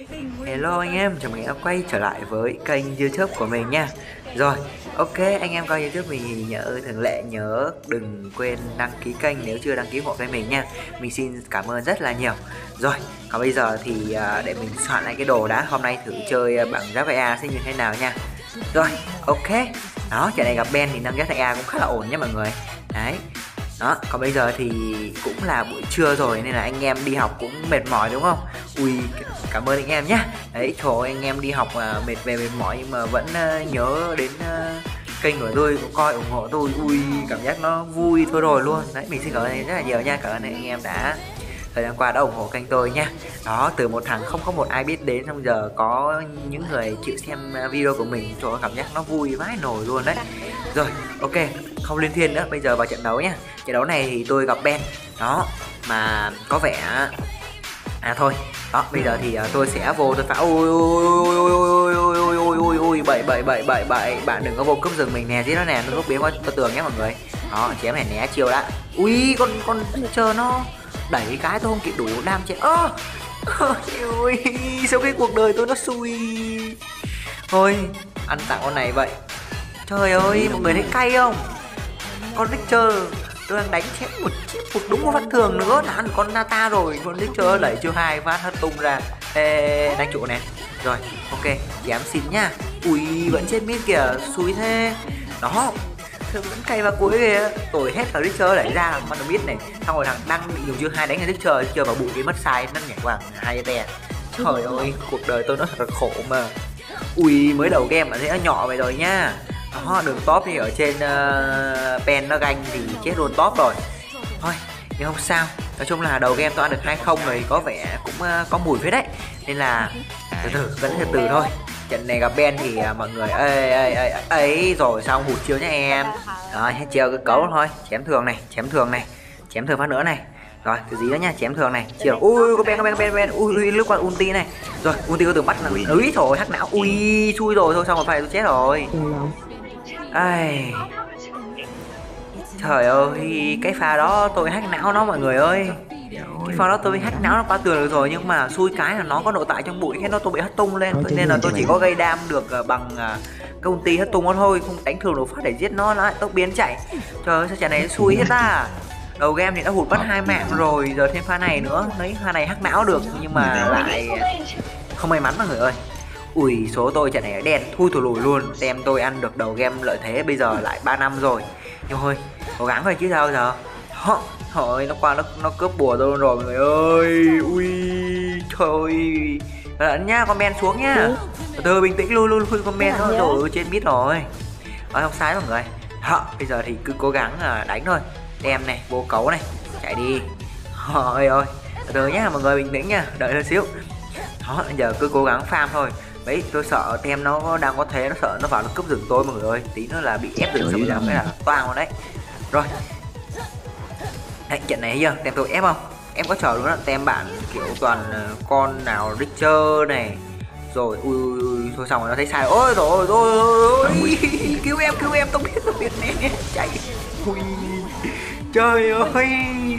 Hello anh em, chào mừng em quay trở lại với kênh YouTube của mình nha. Rồi, ok, anh em coi YouTube mình thì thường lệ nhớ đừng quên đăng ký kênh nếu chưa đăng ký hộ với mình nha. Mình xin cảm ơn rất là nhiều. Rồi, còn bây giờ thì để mình soạn lại cái đồ đã. Hôm nay thử chơi bằng giáp A sẽ như thế nào nha. Rồi, ok. Đó, trận này gặp Ben thì nâng giáp A cũng khá là ổn nha mọi người. Đấy. Đó, còn bây giờ thì cũng là buổi trưa rồi nên là anh em đi học cũng mệt mỏi đúng không? Ui, cảm ơn anh em nhé. Đấy, trời ơi, anh em đi học mà mệt mỏi nhưng mà vẫn nhớ đến kênh của tôi, cũng coi ủng hộ tôi. Ui, cảm giác nó vui thôi rồi luôn. Đấy, mình xin cảm ơn rất là nhiều nha. Cảm ơn anh em đã thời gian qua đã ủng hộ kênh tôi nha. Đó, từ một thằng không có một ai biết đến, xong giờ có những người chịu xem video của mình, trời ơi, cảm giác nó vui vãi nồi luôn đấy. Rồi, ok, không liên thiên nữa, bây giờ vào trận đấu nhá. Trận đấu này thì tôi gặp Ben. Đó, mà có vẻ thôi. Đó, bây giờ thì tôi sẽ vô tôi phá. Ui, bảy bạn đừng có vô cướp rừng mình nè, giết nó nè, nó lúc biến qua tường nhé mọi người. Đó, chém này né chiêu đã. Ui, con chờ nó đẩy cái tôi không kịp đủ đam chém. Ôi, sao cái cuộc đời tôi nó xui. Thôi, ăn tặng con này vậy. Trời ơi, mọi người thấy cay không? Con Richter tôi đang đánh chém một đúng một phát thường nữa là ăn con Nata rồi. Con Richter đẩy chưa 2 phát hất tung ra. Ê, đánh trụ nè. Rồi, ok, chém xin nhá. Ui, vẫn trên mid kìa, xui thế. Đó, vẫn cay vào cuối kìa. Tôi hết cả Richter đẩy ra làm con biết này. Xong rồi thằng đang bị dùng chưa 2 đánh cái Richter vào bụi cái mất sai nó nhảy qua 2 te. Trời ơi, cuộc đời tôi nó thật là khổ mà. Ui, mới đầu game mà thấy nó nhỏ vậy rồi nhá. Đó, đường top thì ở trên pen nó ganh thì chết luôn top rồi. Thôi, nhưng không sao. Nói chung là đầu game tôi ăn được 2-0 rồi, có vẻ cũng có mùi phết đấy. Nên là vẫn từ từ thôi. Trận này gặp Ben thì mọi người ấy rồi xong hụt chiêu nhá em. Rồi, hết chiêu cái cấu thôi, chém thường này, chém thường phát nữa này. Rồi, cái gì đó nha, chém thường này. Chiều. Ui, có Ben. Ui, lướt qua ulti này. Rồi, ulti có từ bắt là úi rồi, hắc não. Ui, chui rồi, thôi xong rồi phải tôi chết rồi. Ai. Trời ơi, cái pha đó tôi hack não nó mọi người ơi. Cái pha đó tôi bị hack não nó qua tường được rồi, nhưng mà xui cái là nó có nội tại trong bụi, cái nó tôi bị hất tung lên, nên là tôi chỉ có gây đam được bằng cái ulti hất tung nó thôi, không đánh thường được phát để giết nó lại tốc biến chạy. Trời ơi, sao trận này xui hết ta. Đầu game thì đã hụt mất 2 mạng rồi, giờ thêm pha này nữa, lấy pha này hack não được nhưng mà lại không may mắn mọi người ơi. Ui, số tôi trận này đen thui thù lùi luôn. Tem tôi ăn được đầu game lợi thế, bây giờ lại 3 năm rồi. Nhưng thôi, cố gắng thôi chứ sao giờ. Thôi, nó qua nó cướp bùa tôi luôn rồi mọi người ơi. Ui, trời ơi. Lẫn nhá, con Ben xuống nhá. Từ bình tĩnh lui con Ben nó rồi trên mid rồi. Không sai mọi người. Đó, bây giờ thì cứ cố gắng đánh thôi. Tem này, vô cấu này, chạy đi. Ôi ơi, từ nhá mọi người, bình tĩnh nha, đợi hơn xíu. Đó, giờ cứ cố gắng farm thôi. Đấy, tôi sợ tem nó đang có thế, nó sợ nó vào nó cướp rừng tôi mọi người ơi. Tí nữa là bị ép rừng xong rồi cái là toang rồi đấy. Rồi. Đấy, trận này thấy chưa, tem tôi ép không? Em có chờ luôn á, tem bạn kiểu toàn con nào Richter này. Rồi, ui, thôi xong rồi nó thấy sai. Ôi rồi, cứu em, tôi biết nè, chạy. Ui. Trời ơi,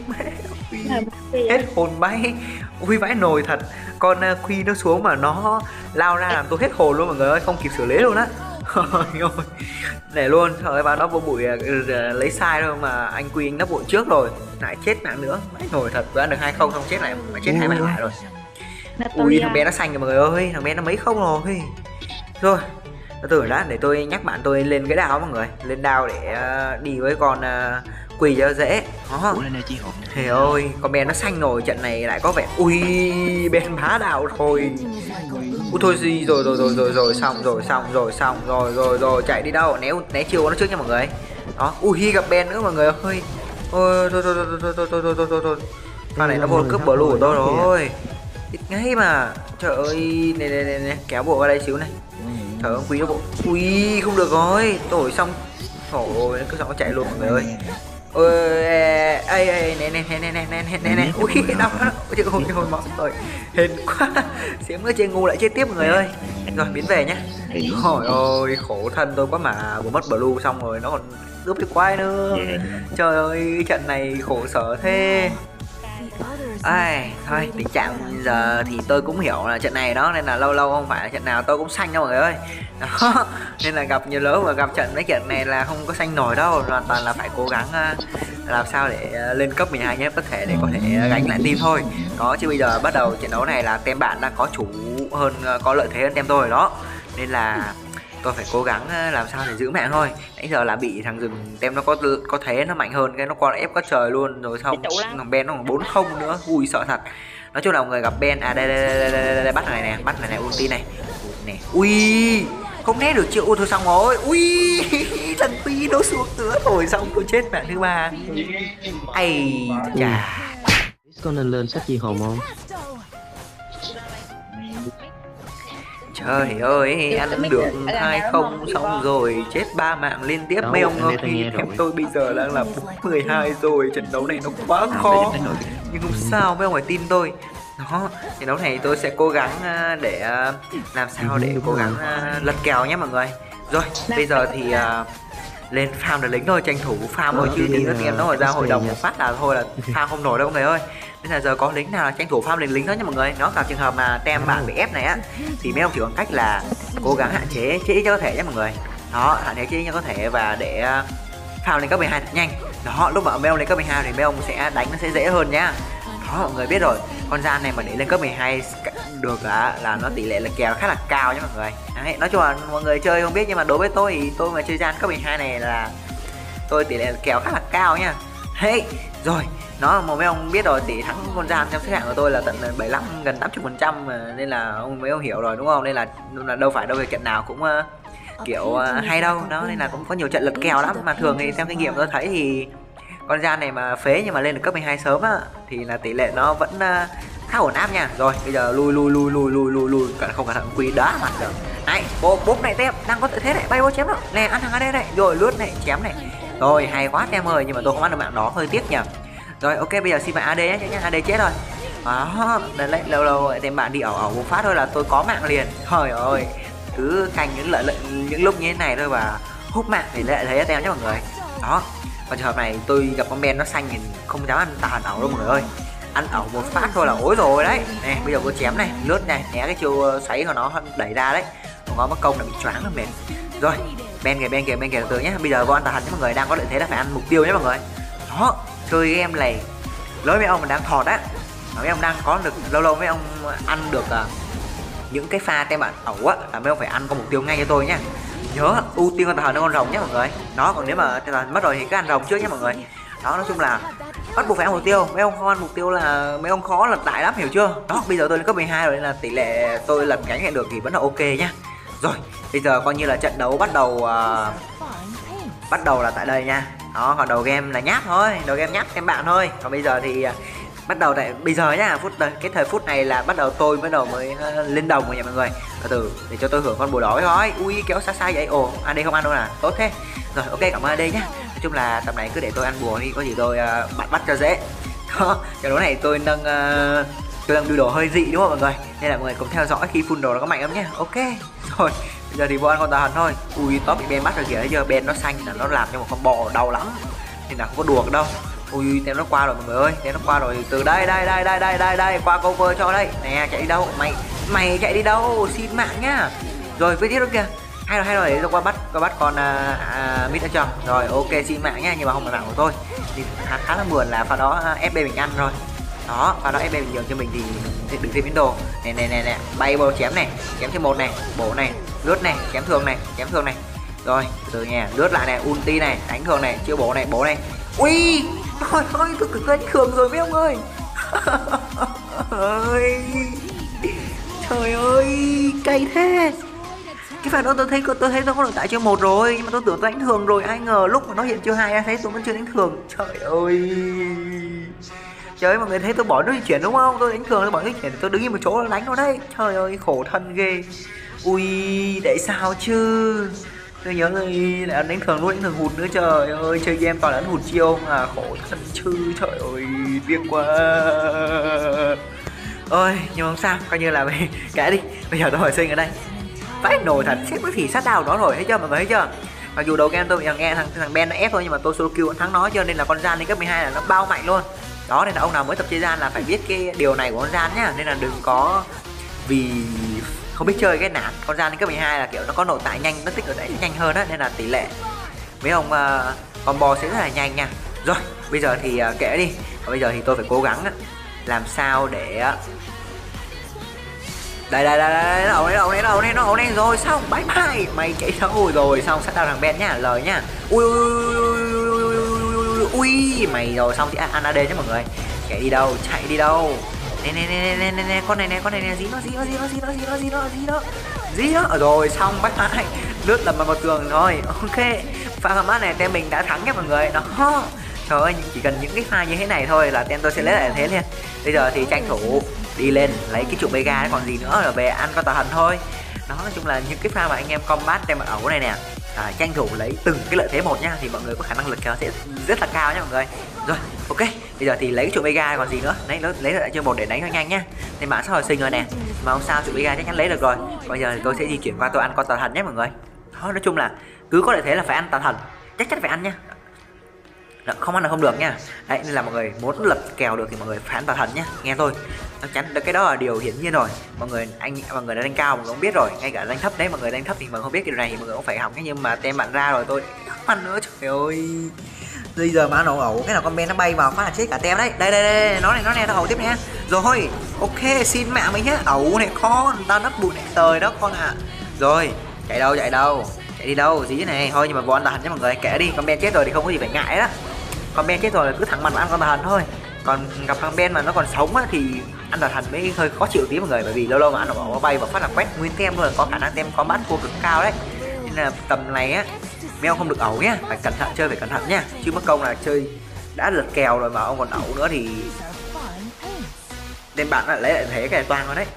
hết hồn bay. Ui vãi nồi thật. Con Quy nó xuống mà nó lao ra làm tôi hết hồn luôn mọi người ơi, không kịp xử lý luôn á. Ôi, để luôn, trời ơi, nó vô bụi lấy sai thôi mà anh Quy anh nấp bụi trước rồi, lại chết mạng nữa, vãi nồi thật. Vừa ăn được 2-0 xong chết lại, mà chết 2 mạng lại rồi. Ui, thằng bé nó xanh rồi mọi người ơi, thằng bé nó mấy không rồi. Rồi, từ đã để tôi nhắc bạn tôi lên cái đao mọi người, lên đao để đi với con Quỳ cho dễ. Đó. Trời ơi, con Ben nó xanh rồi, trận này lại có vẻ. Ui, Ben bá đạo rồi. Ui thôi gì rồi, xong rồi, chạy đi đâu, né chiêu nó trước nha mọi người. Đó, ui gặp Ben nữa mọi người ơi. Ôi thôi. Pha này nó vô cướp blue của tôi rồi. Ít ngay mà. Trời ơi, này, kéo bộ vào đây xíu này. Trời ơi, Quý nó bộ. Ui, không được rồi. Tôi xong. Trời ơi, cứ xong nó chạy luôn mọi người ơi. Ôi, nè. Ui, đau quá. Ôi, hồi máu rồi. Hên quá. Xém nữa chơi ngu lại chết tiếp mọi người ơi. Rồi, biến về nhá. Trời ơi, khổ thân tôi quá mà. Vừa mất blue xong rồi nó còn cướp được quái nữa. Trời ơi, trận này khổ sở thế. Ai, thôi tình trạng giờ thì tôi cũng hiểu là trận này đó, nên là lâu lâu không phải là trận nào tôi cũng xanh đâu mọi người ơi. Đó, nên là gặp nhiều lớn và gặp trận mấy trận này là không có xanh nổi đâu, hoàn toàn là phải cố gắng làm sao để lên cấp 12 nhất có thể để có thể gánh lại team thôi. Đó, chứ bây giờ bắt đầu trận đấu này là tem bạn đang có chủ hơn, có lợi thế hơn tem tôi rồi đó, nên là tôi phải cố gắng làm sao để giữ mạng thôi. Nãy giờ là bị thằng rừng tem nó có thế nó mạnh hơn, cái nó qua ép có trời luôn rồi, xong thằng Ben nó còn 4-0 nữa, ui sợ thật. Nói chung là mọi người gặp Ben đây, bắt này nè, bắt này ulti này nè, ui không né được chưa, ui thôi xong rồi, ui thằng Pi nó xuống nữa rồi, xong tôi chết bạn thứ ba. Ây chà, có nên lên sách chi hồn không? Trời ơi, ăn được 2-0 xong rồi chết 3 mạng liên tiếp. Mấy ông ngơ khi em tôi bây giờ đang là 4-12 rồi, trận đấu này nó quá khó. Nhưng không sao, mấy ông phải tin tôi. Đó, trận đấu này tôi sẽ cố gắng để làm sao để cố gắng lật kèo nhé mọi người. Rồi, bây giờ thì lên farm được lính thôi, tranh thủ farm thôi, chứ tí nữa em nó ra hội đồng một phát là thôi là farm không nổi đâu mọi người ơi. Nên là giờ có lính nào là tranh thủ farm lính đó nha mọi người. Nó gặp trường hợp mà tem bạn bị ép này á, thì mấy ông chỉ còn cách là cố gắng hạn chế cho có thể nhé mọi người. Đó, hạn chế cho có thể và để farm lên cấp 12 thật nhanh. Đó, lúc mà mấy ông lên cấp 12 thì mấy ông sẽ đánh nó sẽ dễ hơn nhá. Đó, mọi người biết rồi, con gian này mà để lên cấp 12 được là nó tỷ lệ là kèo khá là cao nhé mọi người. Đấy, nói chung là mọi người chơi không biết, nhưng mà đối với tôi thì tôi mà chơi gian cấp 12 này là tôi tỷ lệ kèo khá là cao nha. Hey, rồi nó mà mấy ông biết rồi, tỷ thắng con gian trong xếp hạng của tôi là tận 75 gần 80%, nên là mấy ông hiểu rồi đúng không, nên là đâu phải trận nào cũng kiểu hay đâu đó, nên là cũng có nhiều trận lật kèo lắm. Mà thường thì theo kinh nghiệm tôi thấy thì con gian này mà phế nhưng mà lên được cấp 12 sớm á thì là tỷ lệ nó vẫn khá ổn áp nha. Rồi bây giờ lui cả không cẩn thận quý đá mặt được. Này bốp này tem đang có lợi thế này, bay bố chém rồi nè, ăn thằng AD này rồi lướt này chém này, rồi hay quá tem ơi, nhưng mà tôi không ăn được mạng đó, hơi tiếc nhỉ. Rồi ok, bây giờ xin bạn AD nhé, AD chết rồi. Đó, đấy lâu tem bạn đi ẩu một phát thôi là tôi có mạng liền. Trời ơi, cứ canh những lúc như thế này thôi và hút mạng thì lại thấy tem nhé mọi người. Đó, còn trường hợp này tôi gặp con Ben nó xanh thì không dám ăn tàn ẩu đâu mọi người ơi, ăn ẩu một phát thôi là ối rồi đấy. Nè bây giờ có chém này, lướt này, né cái chiêu xoáy của nó đẩy ra đấy, không có mất công là bị choáng rồi mệt. Rồi Ben kìa từ từ nhé, bây giờ có ăn tàn nhé mọi người, đang có lợi thế là phải ăn mục tiêu nhé mọi người. Đó, chơi game này lối mấy ông mà đang thọt á, mấy ông đang có được lâu mấy ông ăn được những cái pha tem bạn ẩu á là mấy ông phải ăn có mục tiêu ngay cho tôi nhá. Nhớ ưu tiên con tàn con rồng nhé mọi người. Đó, còn nếu mà tàn mất rồi thì cứ ăn rồng trước nhé mọi người. Đó, nói chung là bắt buộc phải ăn mục tiêu, mấy ông không ăn mục tiêu là mấy ông khó lật lại lắm, hiểu chưa. Đó, bây giờ tôi lên cấp 12 rồi nên là tỷ lệ tôi lật gánh lại được thì vẫn là ok nhá. Rồi bây giờ coi như là trận đấu bắt đầu là tại đây nha. Đó, còn đầu game là nháp thôi, đầu game nháp em bạn thôi. Còn bây giờ thì bắt đầu tại bây giờ nhá, cái thời phút này là bắt đầu tôi mới lên đồng rồi nha mọi người. Từ để cho tôi hưởng con bùa đỏ thôi. Ui kéo xa vậy. Ồ, AD không ăn đâu nè, tốt thế. Rồi ok, cảm ơn AD nhá. Nói chung là tầm này cứ để tôi ăn bùa đi, có gì tôi bắt cho dễ. Đó, trận đấu này tôi nâng đưa đồ hơi dị đúng không mọi người, nên là mọi người cùng theo dõi khi full đồ nó có mạnh lắm nhá. Ok rồi, bây giờ thì vô ăn con tà hần thôi. Ui top bị Ben bắt rồi kìa, thấy chưa, Ben nó xanh là nó làm cho một con bò đau lắm nên là không có đùa đâu. Ui tem nó qua rồi mọi người ơi, tem nó qua rồi. Từ đây qua cover cho đây nè. Chạy đi đâu mày chạy đi đâu, xin mạng nhá. Rồi với tiếp đó kìa, hay rồi để tôi qua bắt con mid ở trong. Rồi ok, xin mạng nhá, nhưng mà không là mạng của tôi thì khá là mượn là pha đó FB mình ăn rồi. Đó, pha đó FB mình nhường cho mình thì đừng thêm biến đồ. Nè bay bầu chém này, chém thêm một này, bổ này, lướt này, chém thường này. Rồi từ nha, lướt lại này, ulti này, đánh thường này, chiêu bổ này. Ui thôi tôi cực đánh thường rồi mấy ông ơi. Trời ơi cay thế. Cái pha đó tôi thấy tôi có được tại chiêu 1 rồi, nhưng mà tôi tưởng tôi đánh thường rồi, ai ngờ lúc mà nó hiện chiêu 2 thấy tôi vẫn chưa đánh thường. Trời ơi mọi người thấy tôi bỏ nước di chuyển đúng không, tôi đánh thường tôi bỏ nước di chuyển, tôi đứng im một chỗ là đánh nó đấy. Trời ơi khổ thân ghê. Ui tại sao chứ, tôi nhớ người lại đánh thường luôn, đánh thường hụt nữa. Trời ơi chơi game toàn đánh hụt chiêu mà khổ thân chứ. Trời ơi tiếc quá. Ôi nhưng không sao, coi như là kệ đi. Bây giờ tôi hồi sinh ở đây vãi nổi thật, xếp cái phỉ sát đào đó rồi, thấy chưa mọi người, thấy chưa. Mặc dù đầu game tôi nghe thằng Ben nó ép thôi, nhưng mà tôi solo kill vẫn thắng nó, cho nên là con gian lên cấp 12 là nó bao mạnh luôn. Đó nên là ông nào mới tập chơi gian là phải biết cái điều này của con gian nhá, nên là đừng có vì không biết chơi cái nản. Con gian cấp 12 là kiểu nó có nội tại nhanh, nó tích nội tại nhanh hơn á, nên là tỷ lệ mấy ông combo sẽ rất là nhanh nha. Rồi bây giờ thì kệ đi. Và bây giờ thì tôi phải cố gắng làm sao để đây nó ẩu này rồi, xong bye bye mày chạy đâu rồi, xong sát đao thằng Ben nhá, lời nhá. Ui mày rồi, xong thì ăn AD nhá mọi người. Chạy đi đâu nè, con này nè, dí nó rồi, xong bye bye, lướt lầm vào một tường rồi. Ok, pha combat này tem mình đã thắng nhá mọi người. Đó, trời ơi, chỉ cần những cái pha như thế này thôi là tem tôi sẽ lấy lại thế liền. Bây giờ thì tranh thủ đi lên lấy cái trụ Vega còn gì nữa, rồi về ăn con tà thần thôi. Đó, nói chung là những cái pha mà anh em combat tem ẩu này nè, tranh thủ lấy từng cái lợi thế một nhá, thì mọi người có khả năng lực kéo sẽ rất là cao nhá mọi người. Rồi ok, bây giờ thì lấy cái trụ Vega còn gì nữa, lấy lại chưa một để đánh cho nhanh nhá. Nên bạn sắp hồi sinh rồi nè, mà không sao, trụ Vega chắc chắn lấy được rồi. Bây giờ thì tôi sẽ di chuyển qua tôi ăn con tà thần nhé mọi người. Đó, nói chung là cứ có lợi thế là phải ăn tà thần, chắc chắn phải ăn nhá. Đó, không ăn là không được nha. Đấy, nên là mọi người muốn lập kèo được thì mọi người phải ăn tà thần nhá, nghe tôi. Chắc chắn cái đó là điều hiển nhiên rồi. Mọi người đã đánh cao mọi người cũng biết rồi, ngay cả đánh thấp đấy, mọi người đánh thấp thì mọi người không biết cái điều này thì mọi người cũng phải học nhé. Nhưng mà tem bạn ra rồi tôi không ăn nữa, trời ơi. Bây giờ mà nó ẩu cái nào con Ben nó bay vào phát là chết cả tem đấy. Đây nó này nó ẩu tiếp nè. Rồi ok, xin mẹ mình nhá, ẩu này con, tao nấp bụi này trời đó con ạ. Rồi chạy đi đâu dí này thôi, nhưng mà vô ăn tà thần nhé mọi người, kệ đi. Con Ben chết rồi thì không có gì phải ngại đó, con Ben chết rồi cứ thẳng mặt mà ăn con tà thần thôi. Còn gặp thằng Ben mà nó còn sống á thì ăn tà thần mới hơi khó chịu tí mọi người, bởi vì lâu lâu mà ăn nó bay và phát là quét nguyên tem luôn, có khả năng tem combat cua cực cao đấy. Nên là tầm này á mấy ông không được ẩu nhá, phải cẩn thận, chơi phải cẩn thận nhá, chứ mất công là chơi đã lật kèo rồi mà ông còn ẩu nữa thì nên bạn lại lấy lại thế cái toang rồi đấy.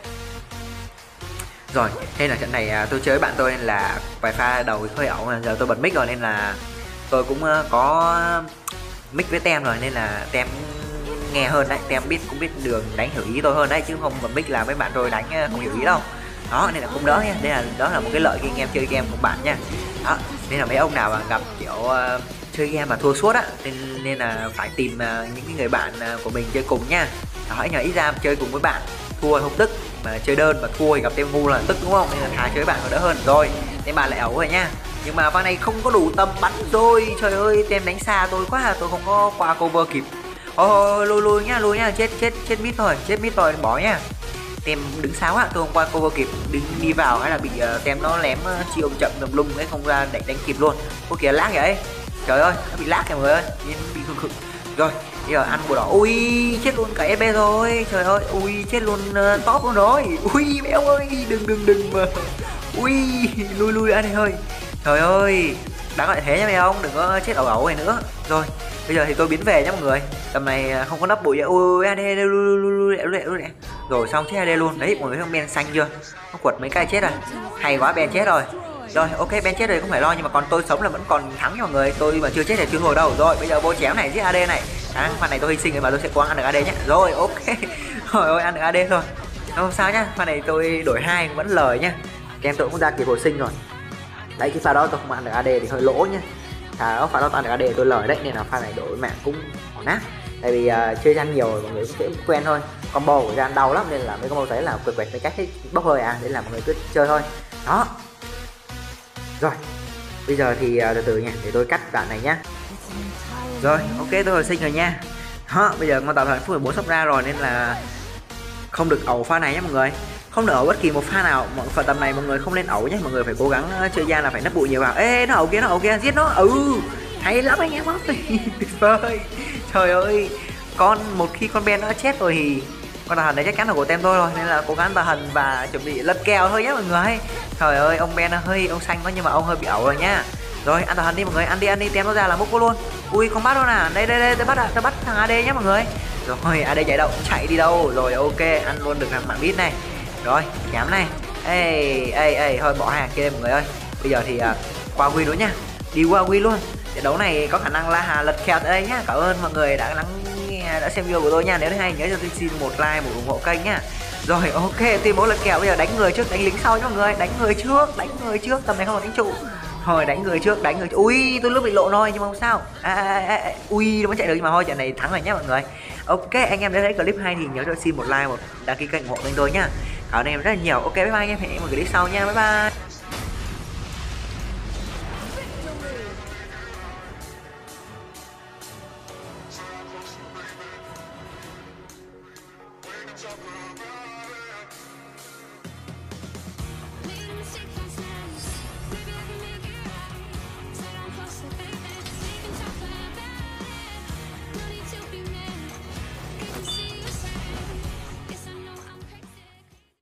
Rồi nên là trận này tôi chơi với bạn tôi nên là vài pha đầu hơi ẩu, mà giờ tôi bật mic rồi nên là tôi cũng có mic với tem rồi, nên là tem nghe hơn đấy, tem cũng biết đường đánh hiểu ý tôi hơn đấy, chứ không bật mic là mấy bạn tôi đánh không hiểu ý đâu. Đó nên là cũng đỡ nha, đó là một cái lợi khi anh em chơi game của bạn nha. Đó nên là mấy ông nào mà gặp kiểu chơi game mà thua suốt á, nên là phải tìm những cái người bạn của mình chơi cùng nha. Đó, nhờ ít ra chơi cùng với bạn thua không tức, mà chơi đơn mà thua thì gặp tem ngu là tức đúng không, nên là thà chơi với bạn còn đỡ hơn. Rồi tem bạn lại ẩu rồi nha, nhưng mà pha này không có đủ tầm bắn rồi, trời ơi tem đánh xa tôi quá, tôi không có qua cover kịp. Ôi lùi nhá, chết mít rồi bỏ nhá. Tem đứng sao á, tôi không qua cover kịp, đi vào hay là bị tem nó lém chiêu chậm tùm lum ấy, không ra đánh kịp luôn. Có kìa lag vậy, trời ơi nó bị lag kìa mọi người ơi, bị khực. Rồi bây giờ ăn bùa đỏ, ui chết luôn cả SB rồi, trời ơi, ui chết luôn top luôn rồi, ui béo ơi, đừng mà, ui lui anh ơi, trời ơi đáng lại thế nha mấy ông, đừng có chết ẩu này nữa. Rồi bây giờ thì tôi biến về nhá mọi người, tầm này không có nắp bụi, ui AD lui. Rồi xong chết AD luôn đấy, mọi người thấy không, Ben xanh chưa, nó quật mấy cái chết rồi, hay quá, Ben chết rồi. Rồi ok, Ben chết rồi không phải lo, nhưng mà còn tôi sống là vẫn còn thắng nha mọi người, tôi mà chưa chết thì chưa thua đâu. Rồi bây giờ vô chém này, giết AD này, pha này tôi hy sinh rồi mà tôi sẽ cố ăn được AD nhé. Rồi ok, rồi ôi ăn được AD thôi, không sao nhá, pha này tôi đổi 2 vẫn lời nhá, em tôi cũng ra kịp hồi sinh rồi đấy, cái pha đó tôi không ăn được AD thì hơi lỗ nhá, pha đó tôi ăn được AD tôi lời đấy, nên là pha này đổi mạng cũng nát, tại vì chơi gian nhiều rồi mọi người cũng sẽ quen thôi, combo của gian đau lắm nên là mấy combo thấy là quẹt mấy cách bốc hơi nên là mọi người cứ chơi thôi. Đó rồi bây giờ thì từ từ nha, để tôi cắt đoạn này nhá. Rồi ok, tôi hồi sinh rồi nha. Đó bây giờ con tàu thần phút 14 sắp ra rồi, nên là không được ẩu pha này nhé mọi người, không được ẩu bất kỳ một pha nào. Mọi phần tầm này mọi người không nên ẩu nhé, mọi người phải cố gắng chơi gian là phải nấp bụi nhiều vào. Ê nó ẩu kia giết nó, hay lắm anh em ơi. Tuyệt vời, trời ơi, một khi con Ben nó chết rồi thì con tà thần này chắc chắn là của tem tôi rồi, nên là cố gắng tà thần và chuẩn bị lật kèo thôi nhé mọi người. Trời ơi ông Ben hơi ông xanh quá, nhưng mà ông hơi bị ẩu rồi nhá. Rồi ăn tà thần đi mọi người, ăn đi tem nó ra là múc luôn. Ui không bắt đâu nè, đây tôi bắt thằng AD nhé mọi người. Rồi AD chạy đi đâu. Rồi ok, ăn luôn được thằng mạng bít này. Rồi nhắm này, ê thôi bỏ hàng kia mọi người ơi. Bây giờ thì qua win nữa nha, đi qua win luôn. Trận đấu này có khả năng là lật kèo tại đây nhá. Cảm ơn mọi người đã lắng nghe, đã xem video của tôi nha. Nếu thấy hay nhớ cho tôi xin một like, một ủng hộ kênh nhá. Rồi ok, tuyên bố lật kèo, bây giờ đánh người trước đánh lính sau nhá mọi người. Đánh người trước, tầm này không có đánh trụ. Thôi đánh người trước. Ui tôi lúc bị lộ rồi nhưng mà không sao. Ui nó vẫn chạy được, nhưng mà thôi trận này thắng rồi nhá mọi người. Ok, anh em đã thấy clip hay thì nhớ cho xin một like, một đăng ký kênh ủng hộ kênh tôi nhá. Cảm ơn anh em rất là nhiều. Ok, bye bye anh em, hẹn một clip sau nha. Bye bye.